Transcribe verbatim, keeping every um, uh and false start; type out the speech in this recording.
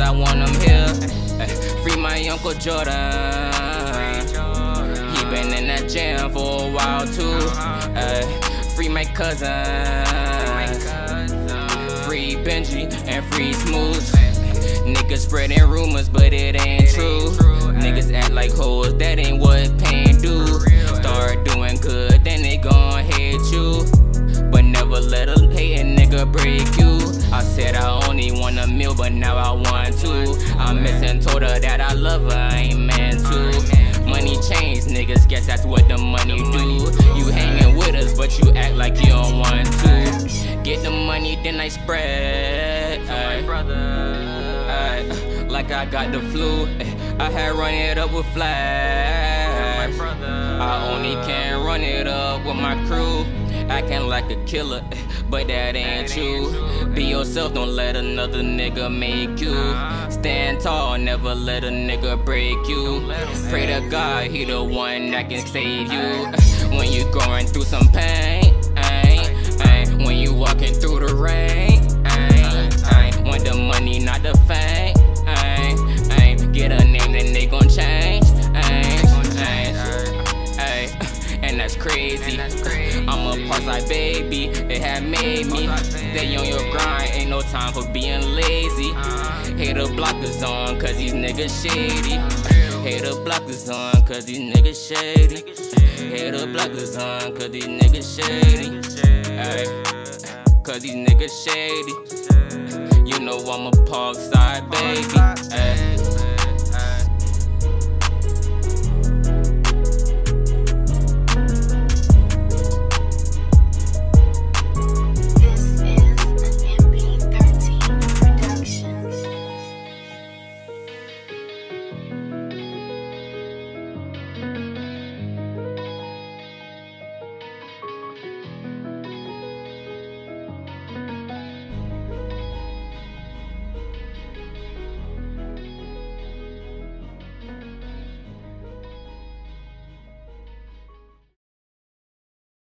I want them here. Ay, free my Uncle Jordan. He been in that jam for a while too. Ay, free my cousin. Free Benji and free Smooth. Niggas spreading rumors, but it ain't true. Niggas act like hoes, that ain't what pain do. Start doing good, then they gon' hate you. But never let a hatin' nigga break you. I said I only want a meal, but now I want two. I'm missing, told her that I love her, I ain't meant to. Money change, niggas, guess that's what the money do. You hanging with us, but you act like you don't want to. Get the money, then I spread. Ay, ay, like I got the flu. I had run it up with Flash. I only can run it up with my crew. Acting like a killer, but that ain't you. Be yourself, don't let another nigga make you. Stand tall, never let a nigga break you. Pray to God, he the one that can save you. When you going through some pain, ay, ay, when you walking through the rain, ay, ay, when the money not the fame, ay, ay, get a name then they gon' change, ay, ay, ay, and that's crazy. I'm a part-side baby, it had made me. Stay on your grind, ain't no time for being lazy. Hater blockers on, cause these niggas shady. Hater blockers on, cause these niggas shady. Hater blockers on, cause these niggas shady. Ay, cause these niggas shady. You know I'm a Parkside baby. Ay.